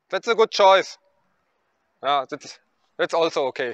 That's a good choice. Yeah, that's also okay.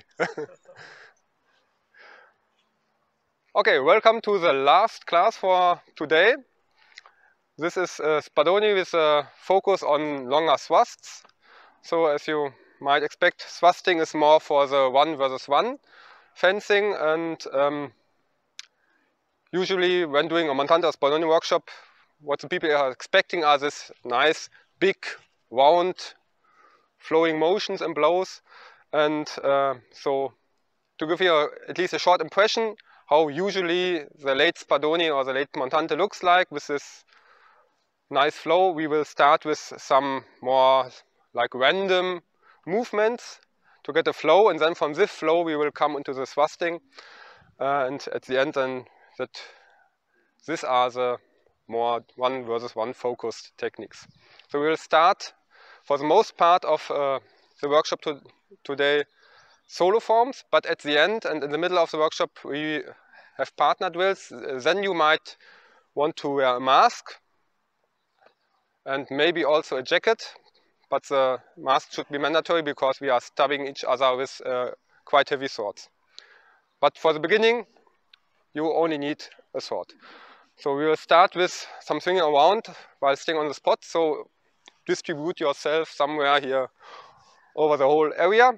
Okay, welcome to the last class for today. This is Spadoni with a focus on longer thrusts. So as you might expect, thrusting is more for the 1 versus 1 fencing, and usually when doing a Montante or Spadoni workshop, what the people are expecting are this nice, big, round, flowing motions and blows. And so to give you at least a short impression how usually the late Spadoni or the late Montante looks like with this nice flow, we will start with some more like random movements to get a flow, and then from this flow we will come into the thrusting, and at the end then these are the more 1 versus 1 focused techniques. So we will start for the most part of the workshop today solo forms, but at the end and in the middle of the workshop we have partner drills. Then you might want to wear a mask and maybe also a jacket, but the mask should be mandatory because we are stabbing each other with quite heavy swords. But for the beginning you only need a sword. So we will start with some swinging around while staying on the spot. So distribute yourself somewhere here over the whole area.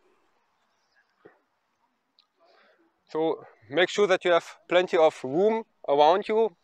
So make sure that you have plenty of room around you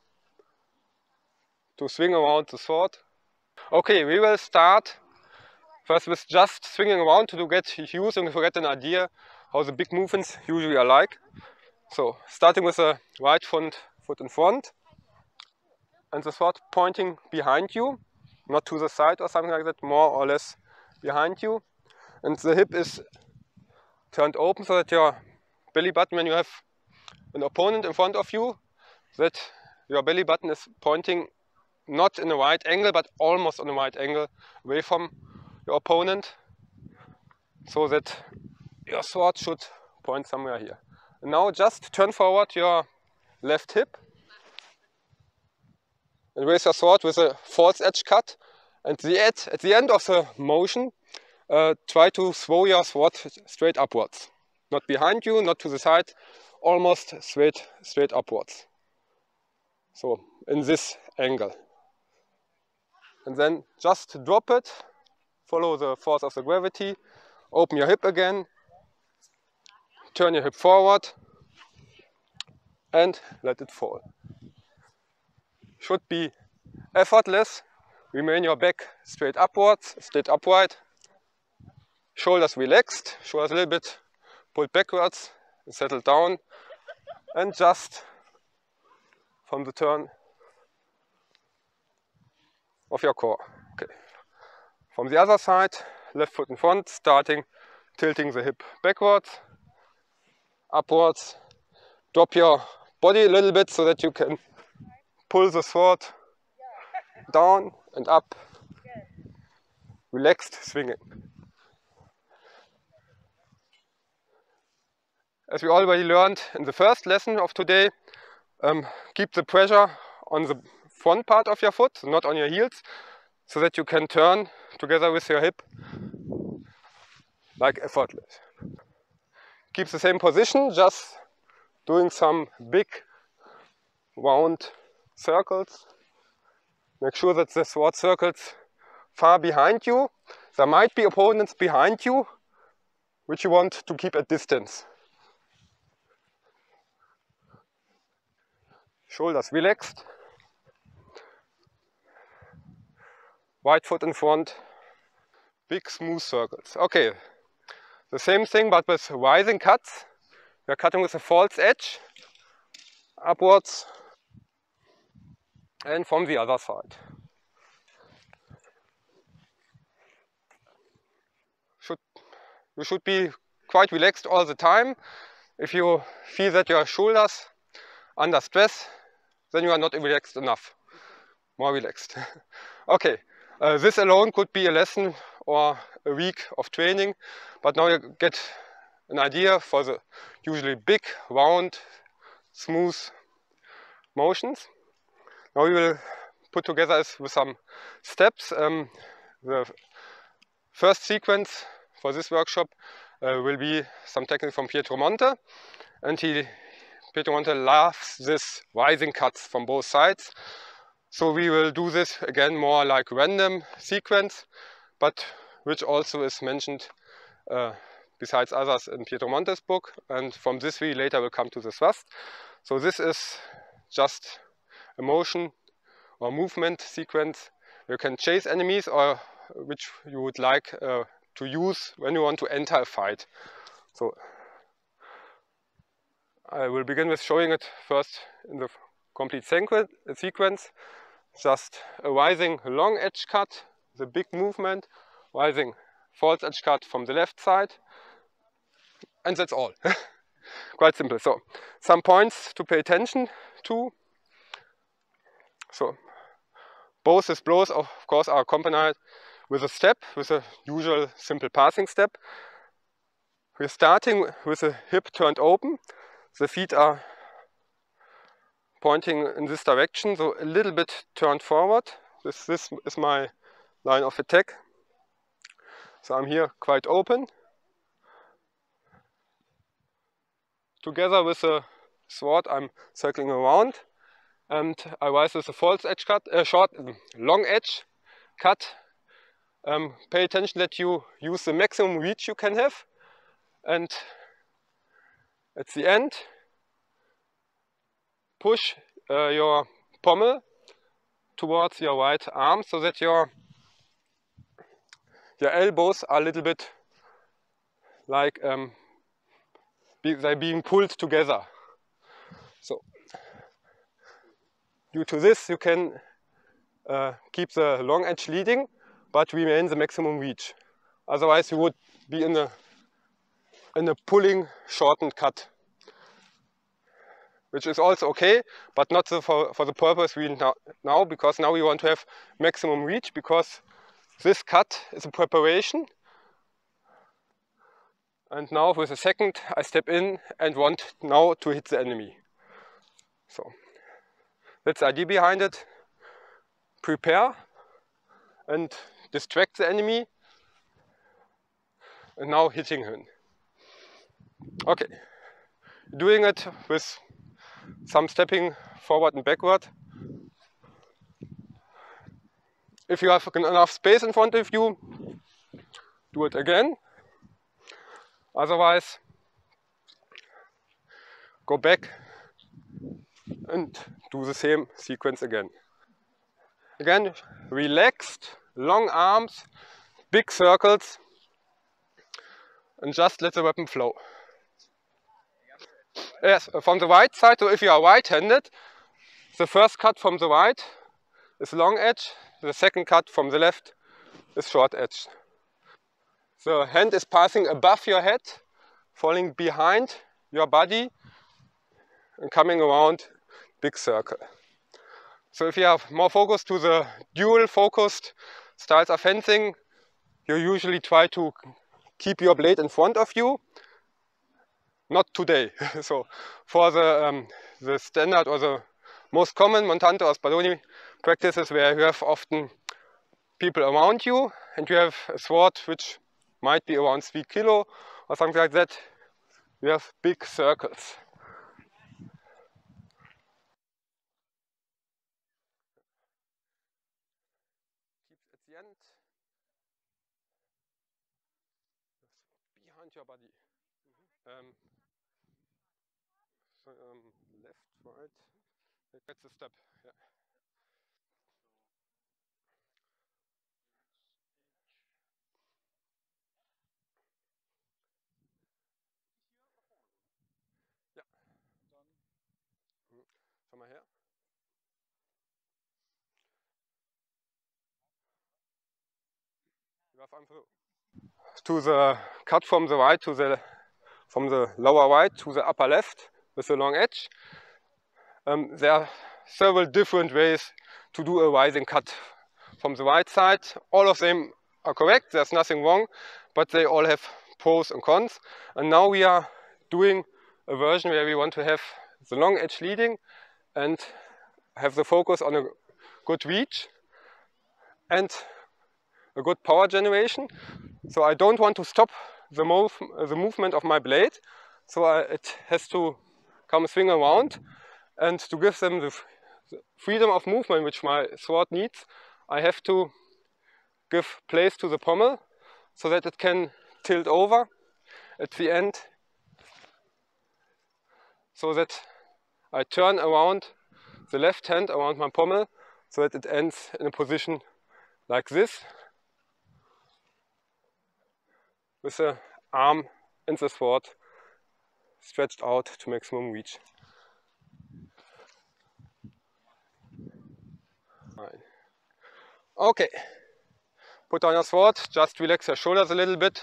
to swing around the sword. Okay, we will start first with just swinging around to get used and to get an idea how the big movements usually are like. So starting with the right front foot in front and the sword pointing behind you, not to the side or something like that, more or less behind you. And the hip is turned open so that your belly button, when you have an opponent in front of you, that your belly button is pointing not in a right angle but almost on a right angle away from your opponent, so that your sword should point somewhere here. And now just turn forward your left hip and raise your sword with a false edge cut, and at the end of the motion try to throw your sword straight upwards. Not behind you, not to the side, almost straight upwards. So in this angle. And then just drop it, follow the force of the gravity, open your hip again, turn your hip forward and let it fall. Should be effortless. Remain your back straight upwards, straight upright. Shoulders relaxed, shoulders a little bit pulled backwards, settle down, and just from the turn of your core. Okay. From the other side, left foot in front, starting tilting the hip backwards, upwards. Drop your body a little bit so that you can pull the sword down and up. Relaxed swinging. As we already learned in the first lesson of today, keep the pressure on the front part of your foot, not on your heels, so that you can turn together with your hip like effortless. Keep the same position, just doing some big round circles. Make sure that the sword circles far behind you. There might be opponents behind you which you want to keep at distance. Shoulders relaxed. Right foot in front. Big smooth circles. Okay, the same thing but with rising cuts. We are cutting with a false edge upwards and from the other side. You should be quite relaxed all the time. If you feel that your shoulders under stress, then you are not relaxed enough. More relaxed. Okay, this alone could be a lesson or a week of training, but now you get an idea for the usually big, round, smooth motions. Now we will put together with some steps. The first sequence for this workshop will be some technique from Pietro Monte, and Pietro Monte loves this rising cuts from both sides. So we will do this again more like random sequence, but which also is mentioned besides others in Pietro Monte's book, and from this we later will come to the thrust. So this is just a motion or movement sequence. You can chase enemies, or which you would like to use when you want to enter a fight. So I will begin with showing it first in the complete sequence. Just a rising long edge cut, the big movement, rising false edge cut from the left side, and that's all. Quite simple. So some points to pay attention to. So both these blows of course are accompanied with a step, with a usual simple passing step. We're starting with the hip turned open. The feet are pointing in this direction, so a little bit turned forward. This is my line of attack. So I'm here quite open. Together with the sword I'm circling around, and I rise with a false edge cut, long edge cut. Pay attention that you use the maximum reach you can have, and at the end push your pommel towards your right arm so that your elbows are a little bit like they're being pulled together. So due to this you can keep the long edge leading but remain the maximum reach. Otherwise you would be in a pulling shortened cut, which is also okay, but not for the purpose we now, because now we want to have maximum reach, because this cut is a preparation. And now with the second I step in and want now to hit the enemy. So that's the idea behind it. Prepare and distract the enemy, and now hitting him. Okay, doing it with some stepping forward and backward. If you have enough space in front of you, do it again. Otherwise, go back and do the same sequence again. Again, relaxed, long arms, big circles, and just let the weapon flow. Yes, from the right side, so if you are right-handed, the first cut from the right is long edge, the second cut from the left is short edge. The hand is passing above your head, falling behind your body and coming around big circle. So if you have more focus to the dual focused styles of fencing, you usually try to keep your blade in front of you. Not today. So for the standard or the most common Montante or Spadoni practices, where you have often people around you and you have a sword which might be around 3 kilo or something like that, you have big circles. Keep at the end behind your body. So left, right, that's the step. Yeah. Ja. Schau mal her. To the cut from the right to from the lower right to the upper left with the long edge. There are several different ways to do a rising cut from the right side. All of them are correct, there's nothing wrong, but they all have pros and cons. And now we are doing a version where we want to have the long edge leading and have the focus on a good reach and a good power generation. So I don't want to stop the movement of my blade, so it has to come swing around, and to give them the freedom of movement which my sword needs, I have to give place to the pommel so that it can tilt over at the end, so that I turn around the left hand around my pommel so that it ends in a position like this, with the arm and the sword stretched out to maximum reach. Fine. Okay, put down your sword, just relax your shoulders a little bit,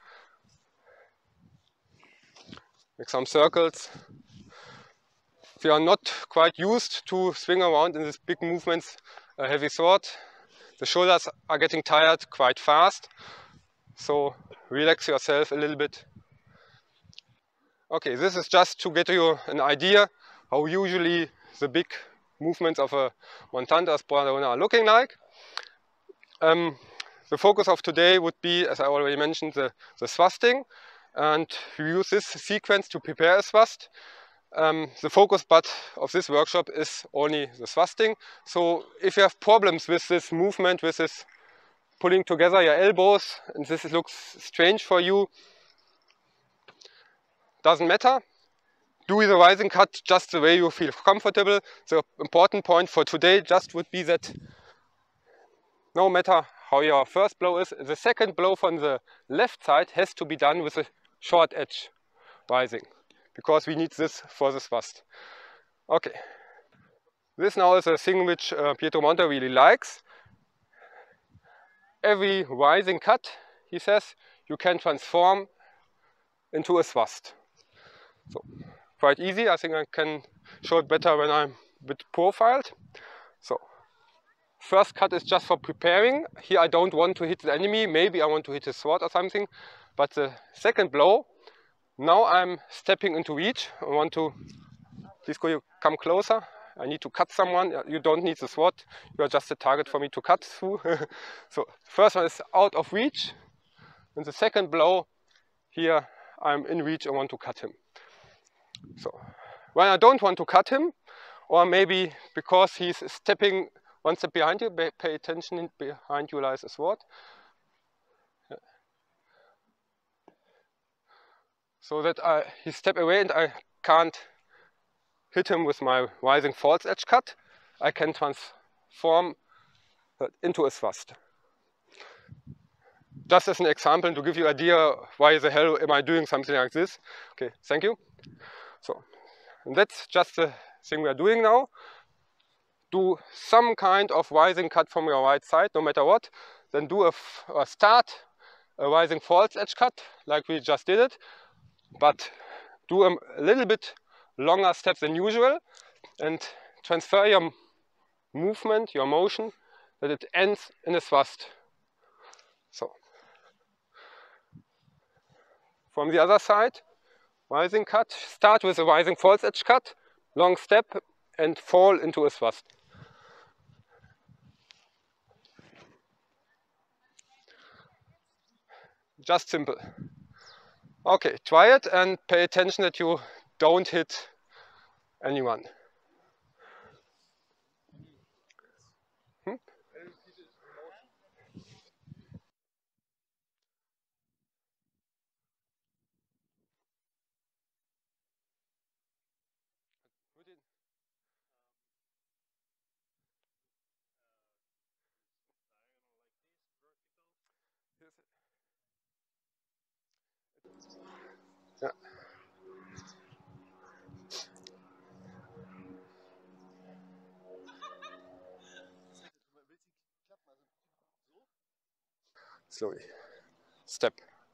make some circles. If you are not quite used to swing around in these big movements, a heavy sword, the shoulders are getting tired quite fast, so relax yourself a little bit. Okay, this is just to get you an idea how usually the big movements of a Montanta Spadona are looking like. The focus of today would be, as I already mentioned, the thrusting, and we use this sequence to prepare a thrust. The focus of this workshop is only the thrusting. So if you have problems with this movement, with this pulling together your elbows, and this looks strange for you, doesn't matter. Do the rising cut just the way you feel comfortable. The important point for today just would be that no matter how your first blow is, the second blow from the left side has to be done with a short edge rising, because we need this for the thrust. Okay, this now is a thing which Pietro Monte really likes. Every rising cut, he says, you can transform into a thrust. So quite easy. I think I can show it better when I'm a bit profiled. So first cut is just for preparing. Here I don't want to hit the enemy, maybe I want to hit his sword or something. But the second blow, now I'm stepping into reach. I want to, please could you come closer? I need to cut someone. You don't need the sword, you are just a target for me to cut through. So first one is out of reach, and the second blow, here I'm in reach, I want to cut him. So when I don't want to cut him, or maybe because he's stepping one step behind you, pay attention, behind you lies a sword. So that he step away and I can't hit him with my rising false edge cut, I can transform into a thrust. Just as an example, to give you an idea why the hell am I doing something like this. Okay, thank you. So, and that's just the thing we are doing now. Do some kind of rising cut from your right side, no matter what. Then do a rising false edge cut, like we just did it. But do a little bit longer steps than usual, and transfer your movement, your motion, that it ends in a thrust. So, from the other side, rising cut, start with a rising false edge cut, long step, and fall into a thrust. Just simple. Okay, try it and pay attention that you don't hit anyone. Yeah. Slowly. Step.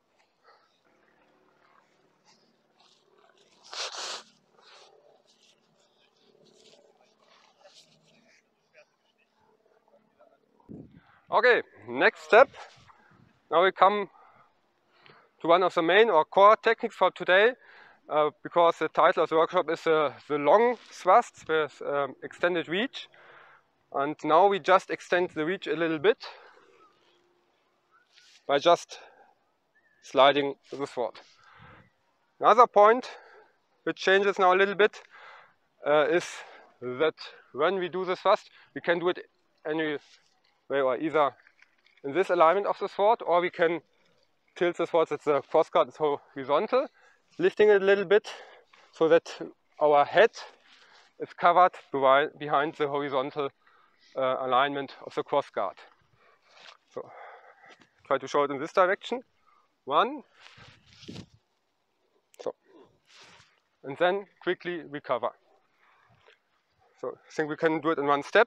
Okay, next step. Now we come to one of the main or core techniques for today, because the title of the workshop is the long thrusts with extended reach. And now we just extend the reach a little bit by just sliding the sword. Another point which changes now a little bit is that when we do the thrust, we can do it any way, or either in this alignment of the sword, or we can tilt the sword that the crossguard is horizontal, lifting it a little bit so that our head is covered behind the horizontal alignment of the crossguard. So try to show it in this direction. One. So. And then quickly recover. So I think we can do it in one step.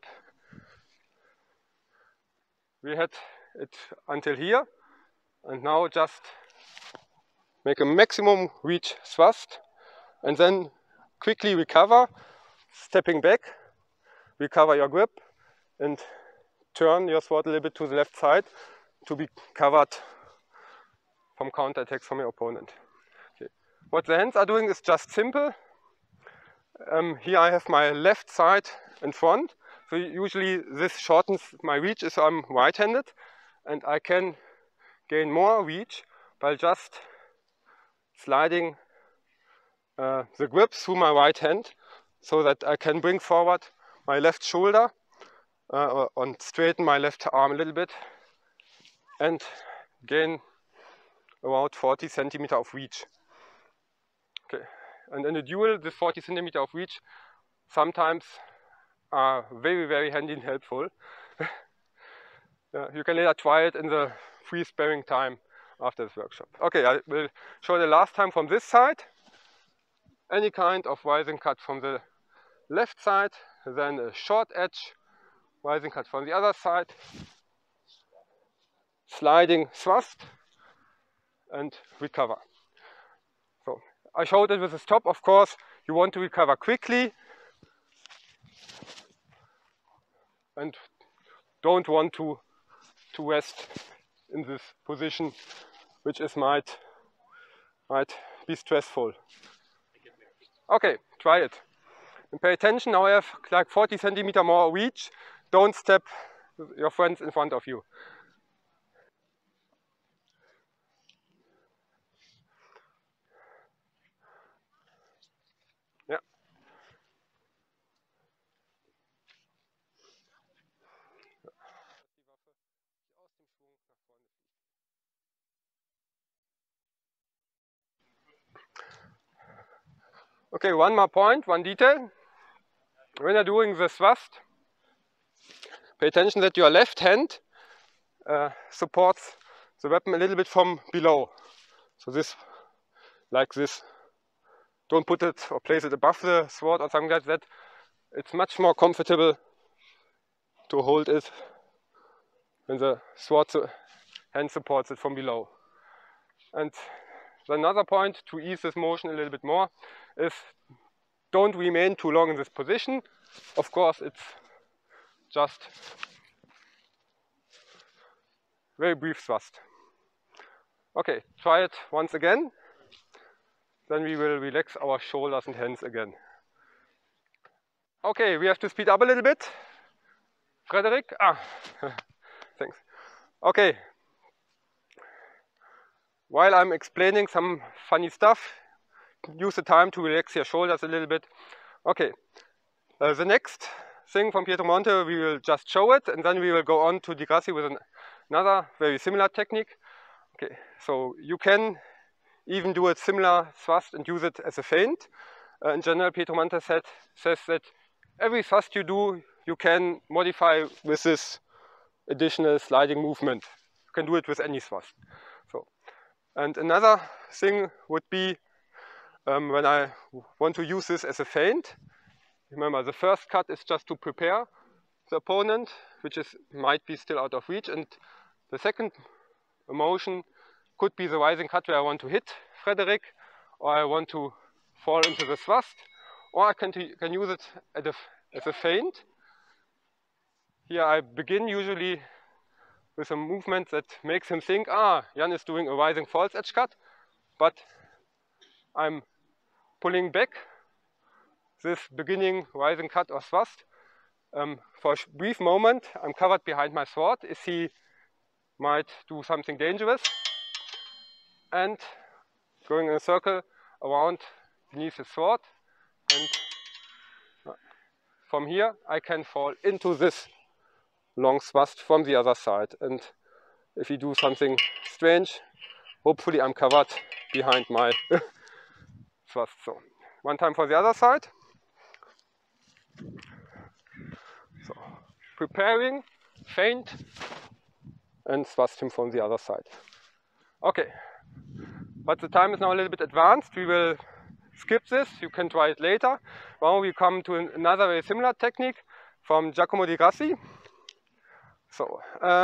We had it until here, and now just make a maximum reach thrust and then quickly recover, stepping back, recover your grip and turn your sword a little bit to the left side to be covered from counter attacks from your opponent. Okay. What the hands are doing is just simple. Here I have my left side in front, so usually this shortens my reach if I'm right-handed, and I can gain more reach by just sliding the grip through my right hand so that I can bring forward my left shoulder and straighten my left arm a little bit and gain about 40 centimeters of reach. Okay. And in a duel, this 40 centimeters of reach sometimes are very handy and helpful. You can later try it in the free sparring time after this workshop. Okay, I will show the last time from this side. Any kind of rising cut from the left side, then a short edge, rising cut from the other side, sliding thrust and recover. So I showed it with the stop. Of course, you want to recover quickly and don't want to rest in this position, which is might be stressful. Okay, try it. And pay attention, now I have like 40 centimeters more reach. Don't step your friends in front of you. Yeah. Okay, one more point, one detail. When you're doing the thrust, pay attention that your left hand supports the weapon a little bit from below. So this, like this. Don't put it or place it above the sword or something like that. It's much more comfortable to hold it when the sword hand supports it from below. And another point to ease this motion a little bit more is don't remain too long in this position. Of course, it's just very brief thrust. Okay, try it once again. Then we will relax our shoulders and hands again. Okay, we have to speed up a little bit. Frederick? Thanks. Okay. While I'm explaining some funny stuff, use the time to relax your shoulders a little bit. Okay. The next thing from Pietromonte, we will just show it, and then we will go on to Di Grassi with another very similar technique. Okay, so you can even do a similar thrust and use it as a feint. In general, Pietromonte says that every thrust you do, you can modify with this additional sliding movement. You can do it with any thrust. So, and another thing would be when I want to use this as a feint. Remember, the first cut is just to prepare the opponent, which might be still out of reach, and the second motion could be the rising cut where I want to hit Frederick, or I want to fall into the thrust, or I can use it as a feint. Here I begin usually with a movement that makes him think, Jan is doing a rising false edge cut, but I'm pulling back this beginning rising cut or thrust. For a brief moment, I'm covered behind my sword. If he might do something dangerous, and going in a circle around beneath the sword, and from here I can fall into this long thrust from the other side. And if you do something strange, hopefully I'm covered behind my thrust. So one time for the other side. So preparing, feint, and thrust him from the other side. Okay, but the time is now a little bit advanced. We will skip this, you can try it later. Now we come to another very similar technique from Giacomo Di Grassi. So,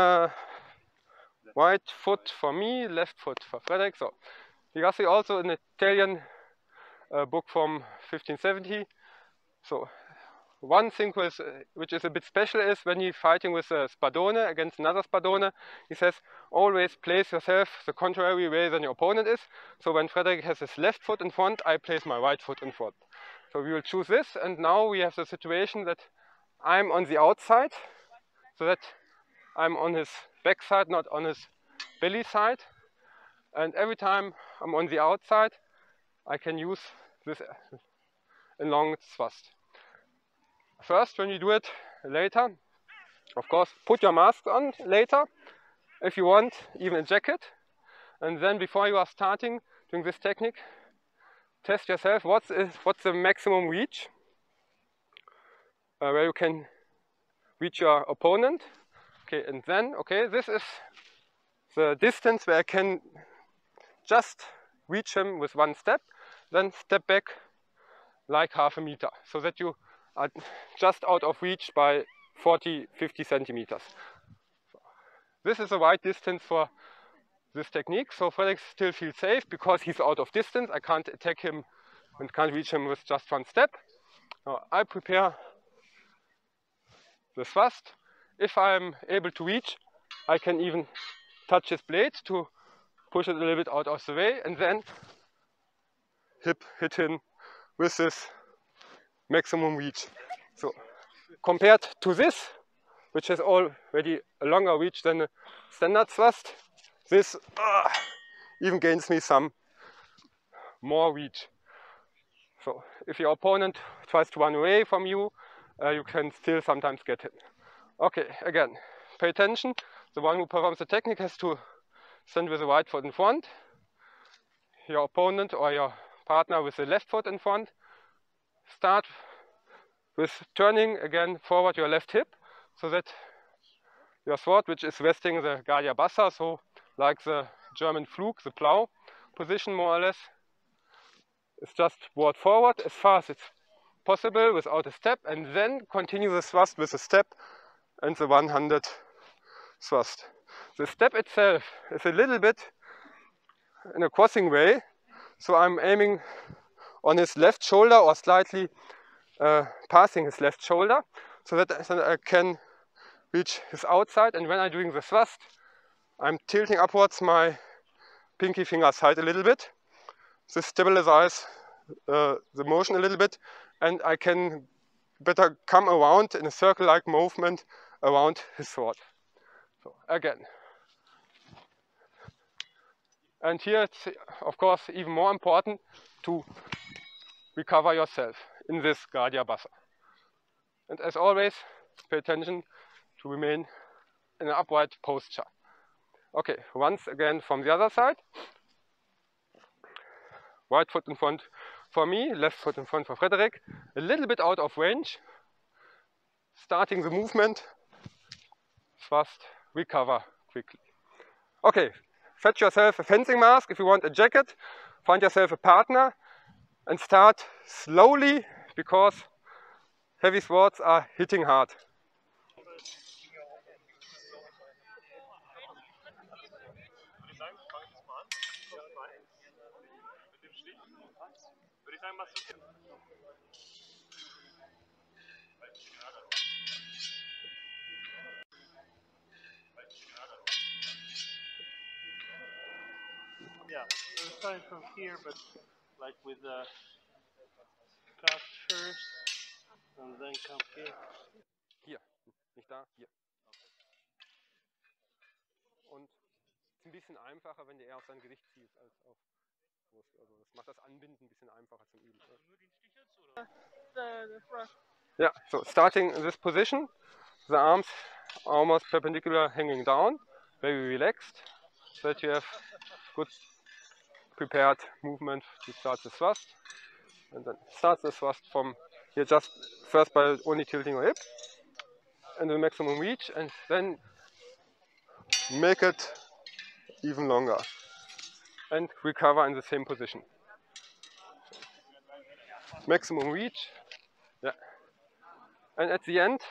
right foot for me, left foot for Frederick. So, Di Grassi, also an Italian book from 1570. So, one thing which is a bit special is when you're fighting with a Spadone against another Spadone, he says, always place yourself the contrary way than your opponent is. So when Frederick has his left foot in front, I place my right foot in front. So we will choose this, and now we have the situation that I'm on the outside, so that I'm on his back side, not on his belly side. And every time I'm on the outside, I can use this long thrust. First, when you do it later, of course, put your mask on later, if you want, even a jacket. And then before you are starting doing this technique, test yourself what's the maximum reach where you can reach your opponent. Okay, and then, okay, this is the distance where I can just reach him with one step, then step back like half a meter, so that you are just out of reach by 40-50 centimeters. This is the right distance for this technique, so Frederick still feels safe because he's out of distance. I can't attack him and can't reach him with just one step. Now I prepare the thrust. If I'm able to reach, I can even touch his blade to push it a little bit out of the way, and then hit him with this maximum reach. So compared to this, which has already a longer reach than a standard thrust, this even gains me some more reach. So if your opponent tries to run away from you, you can still sometimes get him. Okay, again, pay attention. The one who performs the technique has to stand with the right foot in front, your opponent or your partner with the left foot in front. Start with turning again forward your left hip, so that your sword, which is resting the guardia bassa, so like the German Flug, the plow position more or less, is just brought forward as far as it's possible without a step, and then continue the thrust with a step and the one-handed thrust. The step itself is a little bit in a crossing way, so I'm aiming on his left shoulder or slightly passing his left shoulder, so that I can reach his outside. And when I'm doing the thrust, I'm tilting upwards my pinky finger side a little bit. This stabilizes the motion a little bit, and I can better come around in a circle-like movement around his sword. So again. And here it's of course even more important to recover yourself in this guardia bassa. And as always, pay attention to remain in an upright posture. Okay, once again from the other side. Right foot in front for me, left foot in front for Frederick. A little bit out of range. Starting the movement, thrust, recover quickly. Okay, fetch yourself a fencing mask. If you want a jacket, find yourself a partner and start slowly, because heavy swords are hitting hard. Yeah, we're starting from here, but like with the cut first, and then come here. Hier, nicht da, hier. Und bisschen einfacher, wenn du eher auf sein Gewicht ziehst als auf Brust. Also das macht das Anbinden ein bisschen einfacher zum Üben. Nur den Stich jetzt, oder? The front. Yeah, so starting in this position, the arms almost perpendicular hanging down, very relaxed, so that you have good prepared movement to start the thrust. And then start the thrust from here, just first by only tilting your hip and the maximum reach, and then make it even longer and recover in the same position. Maximum reach, yeah. And at the end,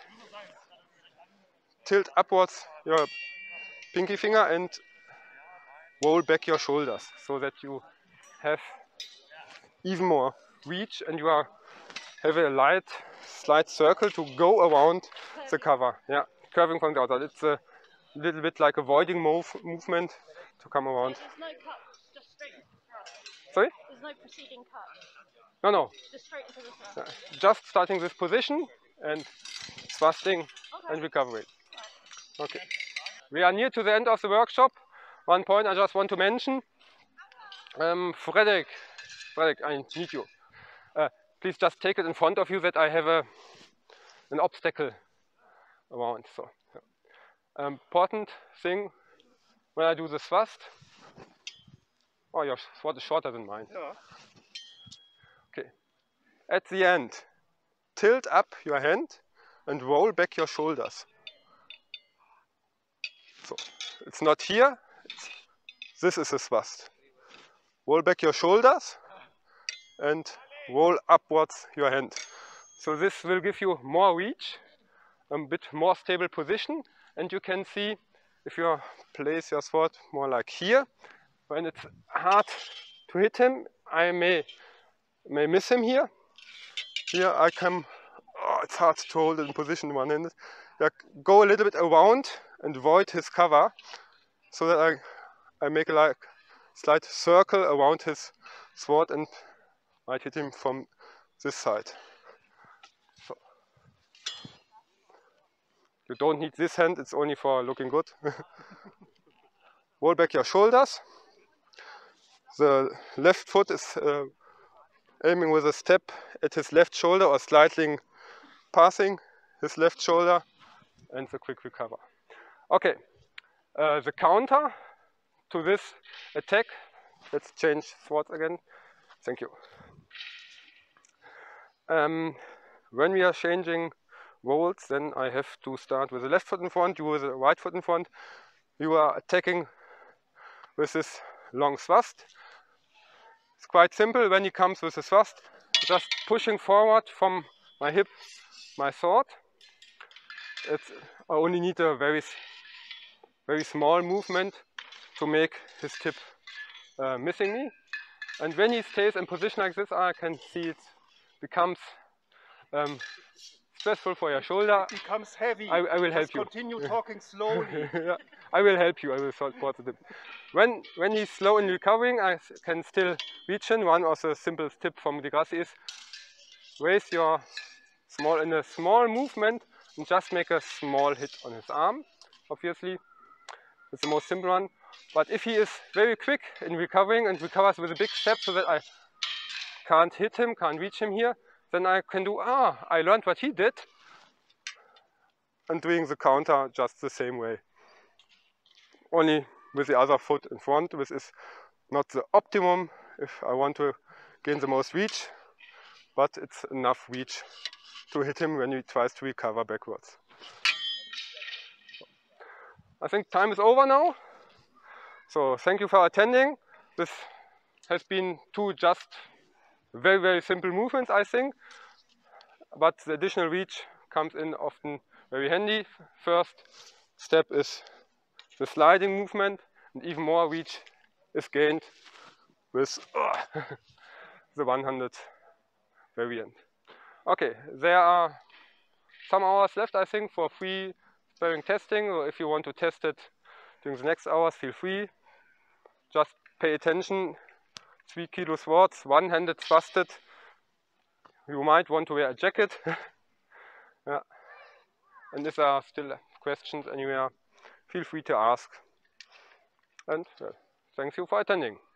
tilt upwards your pinky finger and roll back your shoulders so that you have even more reach and you have a slight circle to go around the cover. Yeah, curving from the outside. It's a little bit like avoiding movement to come around. There's no cut, just straight into the thrust. Sorry? There's no preceding cut, No. just straight into the thrust. Yeah. Just starting this position and thrusting and recovering. Okay. We are near to the end of the workshop. One point I just want to mention. Frederick, I need you. Please just take it in front of you that I have an obstacle around. So, important thing when I do the thrust. Oh, your sword is shorter than mine. Yeah. Okay. At the end, tilt up your hand and roll back your shoulders. So, it's not here. This is a thrust. Roll back your shoulders and roll upwards your hand. So this will give you more reach, a bit more stable position, and you can see if you place your sword more like here, when it's hard to hit him, I may miss him here. Here I come, it's hard to hold it in position one-handed. Go a little bit around and avoid his cover, so that I make a slight circle around his sword and might hit him from this side. So. You don't need this hand, it's only for looking good. Roll back your shoulders. The left foot is aiming with a step at his left shoulder or slightly passing his left shoulder, and the quick recover. Okay, the counter to this attack, let's change swords again. Thank you. When we are changing rolls, then I have to start with the left foot in front, you with the right foot in front. You are attacking with this long thrust. It's quite simple. When he comes with the thrust, just pushing forward from my hip, my sword. I only need a very small movement to make his tip missing me. And when he stays in position like this, I can see it becomes stressful for your shoulder. It becomes heavy. I will help Just you. Continue talking slowly. Yeah, I will help you. I will support the tip. When he's slow in recovering, I can still reach him. One of the simplest tips from Di Grassi is raise your in a small movement and just make a small hit on his arm. Obviously, it's the most simple one. But if he is very quick in recovering and recovers with a big step so that I can't hit him, can't reach him here, then I can do, I learned what he did, and doing the counter just the same way. Only with the other foot in front. This is not the optimum if I want to gain the most reach, but it's enough reach to hit him when he tries to recover backwards. I think time is over now. So thank you for attending. This has been two just very simple movements, I think. But the additional reach comes in often very handy. First step is the sliding movement, and even more reach is gained with the one-handed variant. Okay, there are some hours left, I think, for free sparring testing. Or if you want to test it during the next hours, feel free. Just pay attention. 3 kilo swords, one-handed thrusted. You might want to wear a jacket. Yeah. And if there are still questions anywhere, feel free to ask. and thanks you for attending.